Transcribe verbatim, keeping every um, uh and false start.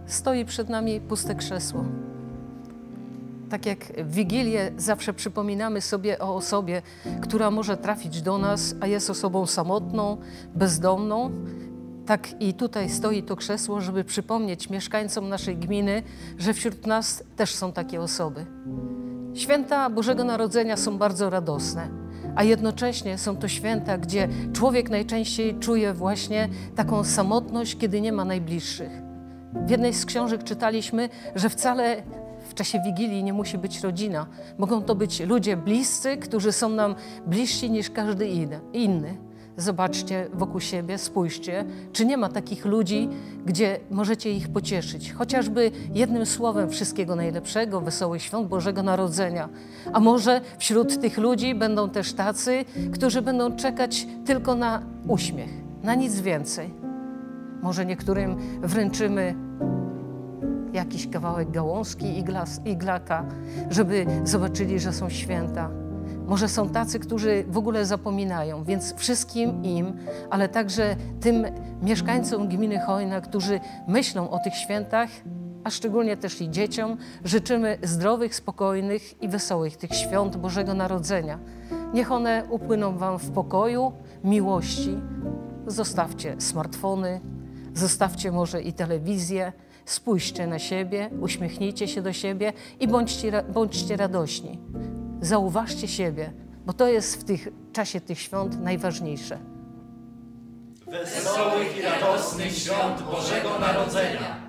Stoi przed nami puste krzesło. Tak jak w Wigilię zawsze przypominamy sobie o osobie, która może trafić do nas, a jest osobą samotną, bezdomną, tak i tutaj stoi to krzesło, żeby przypomnieć mieszkańcom naszej gminy, że wśród nas też są takie osoby. Święta Bożego Narodzenia są bardzo radosne, a jednocześnie są to święta, gdzie człowiek najczęściej czuje właśnie taką samotność, kiedy nie ma najbliższych. W jednej z książek czytaliśmy, że wcale w czasie Wigilii nie musi być rodzina. Mogą to być ludzie bliscy, którzy są nam bliżsi niż każdy inny. Zobaczcie wokół siebie, spójrzcie, czy nie ma takich ludzi, gdzie możecie ich pocieszyć. Chociażby jednym słowem wszystkiego najlepszego, wesołych świąt Bożego Narodzenia. A może wśród tych ludzi będą też tacy, którzy będą czekać tylko na uśmiech, na nic więcej. Może niektórym wręczymy jakiś kawałek gałązki iglaka, żeby zobaczyli, że są święta. Może są tacy, którzy w ogóle zapominają, więc wszystkim im, ale także tym mieszkańcom gminy Chojna, którzy myślą o tych świętach, a szczególnie też i dzieciom, życzymy zdrowych, spokojnych i wesołych tych świąt Bożego Narodzenia. Niech one upłyną wam w pokoju, miłości. Zostawcie smartfony, zostawcie może i telewizję, spójrzcie na siebie, uśmiechnijcie się do siebie i bądźcie, bądźcie radośni. Zauważcie siebie, bo to jest w tych, czasie tych świąt najważniejsze. Wesołych i radosnych świąt Bożego Narodzenia!